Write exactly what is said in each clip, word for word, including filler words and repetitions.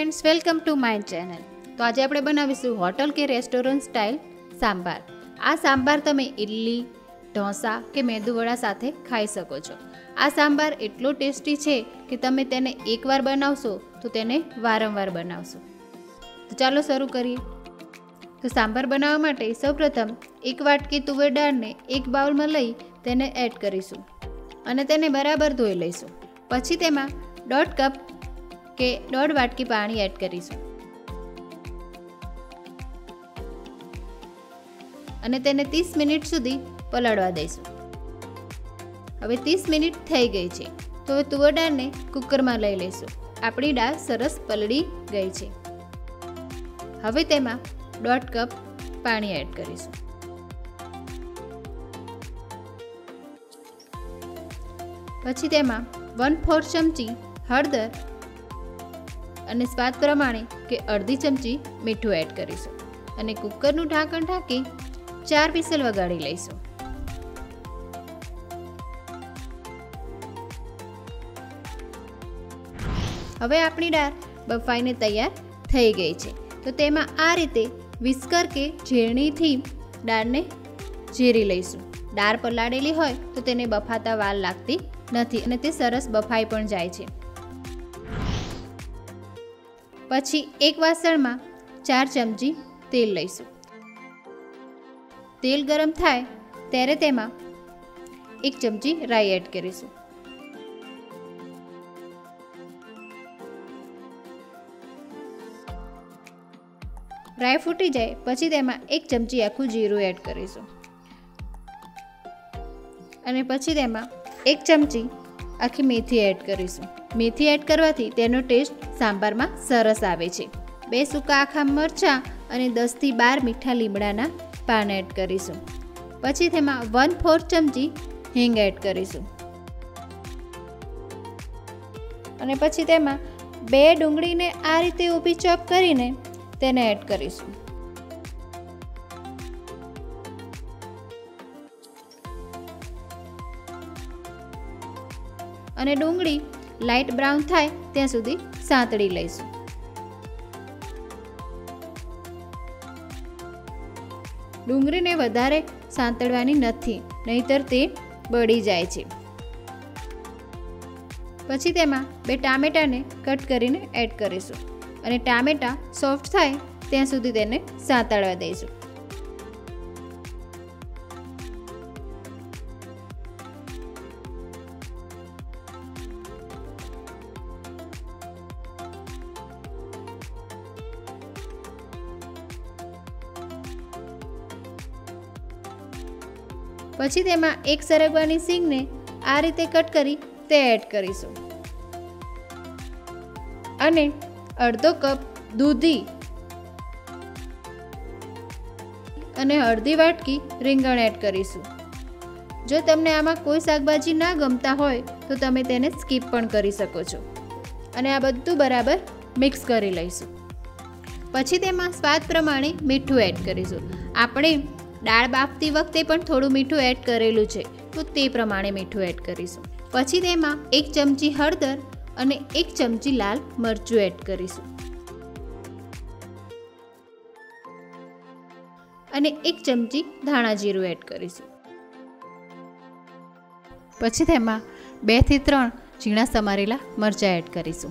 Friends, welcome to my channel. तो आज આપણે બનાવીશું હોટલ કે રેસ્ટોરન્ટ સ્ટાઇલ સાંભાર। આ સાંભાર તમે ઇડલી, ઢોસા કે મેદુવડા સાથે ખાઈ શકો છો। આ સાંભાર એટલો ટેસ્ટી છે કે તમે તેને એકવાર બનાવશો તો તેને વારંવાર બનાવશો। તો ચાલો શરૂ કરીએ। તો સાંભાર બનાવવા માટે સૌપ્રથમ એક વાટકી તુવેર દાળને એક બાઉલમાં લઈ તેને એડ કરીશું અને તેને બરાબર ધોઈ લઈશું। પછી તેમાં દોઢ કપ કે દોઢ વાટકી પાણી એડ કરીશું અને તેને ત્રીસ મિનિટ સુધી પલાળવા દઈશું। હવે ત્રીસ મિનિટ થઈ ગઈ છે તો હવે તુવેર દાળને કુકરમાં લઈ લઈશું। આપણી દાળ સરસ પલળી ગઈ છે। હવે તેમાં દોઢ કપ પાણી એડ કરીશું। પછી તેમાં વન ફોર્થ ચમચી હળદર અને સ્વાદ પ્રમાણે કે અડધી ચમચી મીઠું એડ કરીશું અને કુકરનું ઢાંકણ ઢાંકી ચાર વિસલ વગાડી લઈશું। હવે આપણી દાળ બફાઈને તૈયાર થઈ ગઈ છે તો તેમાં આ રીતે વિસ્કર કે ઝેરણીથી દાળને ઝેરી લઈશું। દાળ પલાળેલી હોય તો તેને બફાતા વાર લાગતી નથી અને તે સરસ બફાઈ પણ જાય છે। પછી એક વાસણમાં ચાર ચમચી તેલ લઈશું। તેલ ગરમ થાય ત્યારે તેમાં એક ચમચી રાઈ એડ કરીશું। રાઈ ફૂટી જાય પછી તેમાં એક ચમચી આખું જીરું એડ કરીશું અને પછી તેમાં એક ચમચી આખી મેથી એડ કરીશું। મેથી એડ કરવાથી તેનો ટેસ્ટ સાંભારમાં સરસ આવે છે। બે સૂકા આખા મરચાં અને દસથી બાર મીઠા લીમડાના પાન એડ કરીશું। પછી તેમાં વન ફોર્થ ચમચી હિંગ એડ કરીશું અને પછી તેમાં બે ડુંગળીને આ રીતે ઊભી ચોપ કરીને તેને એડ કરીશું। અને ડુંગળી લાઇટ બ્રાઉન થાય ત્યાં સુધી સાંતળી લઈશું। ડુંગળીને વધારે સાંતળવાની નથી, નહીતર તે બળી જાય છે। પછી તેમાં બે ટામેટાને કટ કરીને એડ કરીશું અને ટામેટા સોફ્ટ થાય ત્યાં સુધી તેને સાંતળવા દઈશું। પછી તેમાં એક સરગવાની સિંગને આ રીતે કટ કરી તે એડ કરીશું અને અડધો કપ દૂધી અને અડધી વાટકી રીંગણ એડ કરીશું। જો તમને આમાં કોઈ શાકભાજી ના ગમતા હોય તો તમે તેને સ્કીપ પણ કરી શકો છો અને આ બધું બરાબર મિક્સ કરી લઈશું। પછી તેમાં સ્વાદ પ્રમાણે મીઠું એડ કરીશું। આપણે દાળ બાફતી વખતે પણ થોડું મીઠું એડ કરેલું છે તો તે પ્રમાણે મીઠું એડ કરીશું। પછી તેમાં એક ચમચી હળદર અને એક ચમચી લાલ મરચું એડ કરીશું અને એક ચમચી ધાણા જીરું એડ કરીશું। પછી તેમાં બે થી ત્રણ ઝીણા સમારેલા મરચાં એડ કરીશું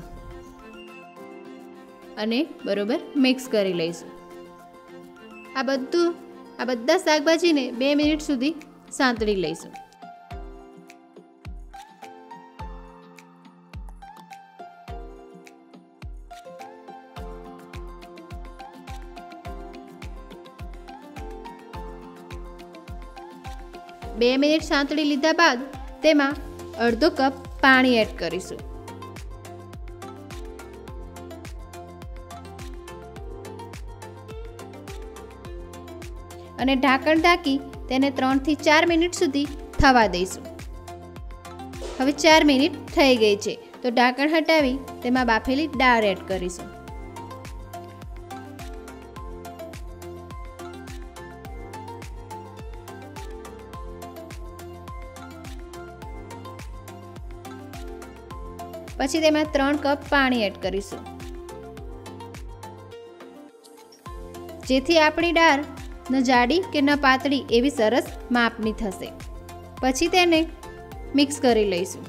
અને બરોબર મિક્સ કરી લઈશું। આ બધું આ બધા શાકભાજીને બે મિનિટ સુધી સાંતળી લઈશું। બે મિનિટ સાંતળી લીધા બાદ તેમાં અડધો કપ પાણી એડ કરીશું અને ઢાંકણ ઢાંકી તેને ત્રણ થી ચાર મિનિટ સુધી થવા દઈશું। હવે ચાર મિનિટ થઈ ગઈ છે તો ઢાંકણ હટાવી તેમાં બાફેલી દાળ એડ કરીશું પછી તેમાં ત્રણ કપ પાણી એડ કરીશું જેથી આપણી દાળ ન જાડી કે ન પાતળી એવી સરસ માપની થશે. પછી તેને મિક્સ કરી લઈશું.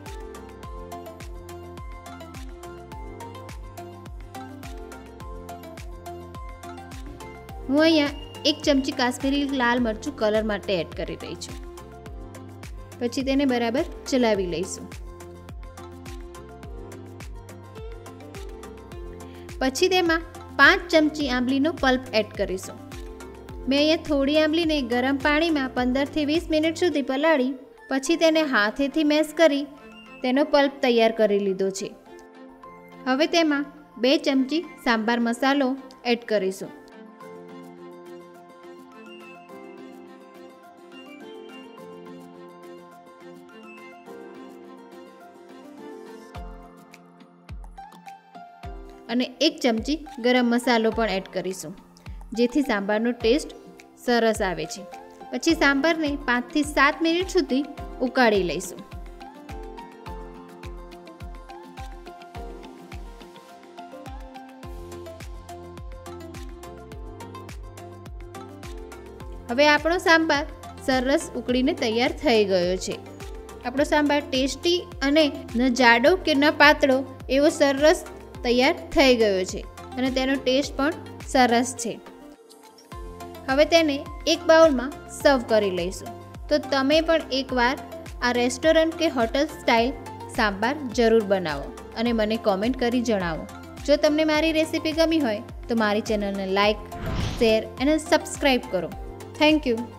હું અહીંયા એક ચમચી કાશ્મીરી લાલ મરચું કલર માટે એડ કરી રહી છું. પછી તેને બરાબર ચલાવી લઈશું. પછી તેમાં પાંચ ચમચી આંબલીનો પલ્પ એડ કરીશું. મેં અહીંયા થોડી આંબલીને ગરમ પાણીમાં પંદરથી વીસ મિનિટ સુધી પલાળી પછી તેને હાથેથી મેશ કરી તેનો પલ્પ તૈયાર કરી લીધો છે. હવે તેમાં બે ચમચી સાંભાર મસાલો એડ કરીશું. અને એક ચમચી ગરમ મસાલો પણ એડ કરીશું, જેથી સાંભારનો ટેસ્ટ સરસ આવે છે. પછી સાંભારને પાંચથી સાત મિનિટ સુધી ઉકાળી લઈશું. હવે આપણો સાંભાર સરસ ઉકળીને તૈયાર થઈ ગયો છે. આપણો સાંભાર ટેસ્ટી અને ન જાડો કે ન પાતળો એવો સરસ તૈયાર થઈ ગયો છે અને તેનો ટેસ્ટ પણ સરસ છે. હવે તેને એક બાઉલમાં સર્વ કરી લઈશું. તો તમે પણ એકવાર આ રેસ્ટોરન્ટ કે હોટલ સ્ટાઇલ સાંભાર જરૂર બનાવો અને મને કોમેન્ટ કરી જણાવો. જો તમને મારી રેસીપી ગમી હોય તો મારી ચેનલને લાઈક, શેર અને સબસ્ક્રાઈબ કરો. Thank you.